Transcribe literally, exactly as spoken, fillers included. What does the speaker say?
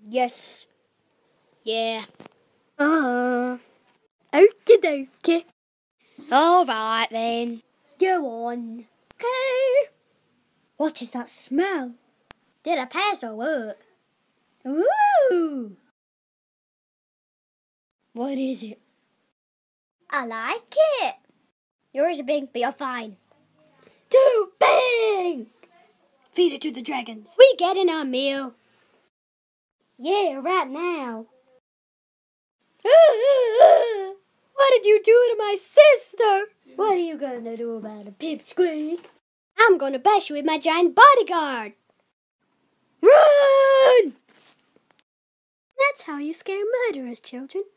Yes. Yeah. Uh-huh. Okie dokie. All right then. Go on. Okay. What is that smell? Did I pass or what? Ooh! What is it? I like it. Yours is big, but you're fine. Too big! Feed it to the dragons. We getting our meal. Yeah, right now. What did you do to my sister? What are you gonna do about a pipsqueak? I'm gonna bash you with my giant bodyguard. Run! That's how you scare murderers, children.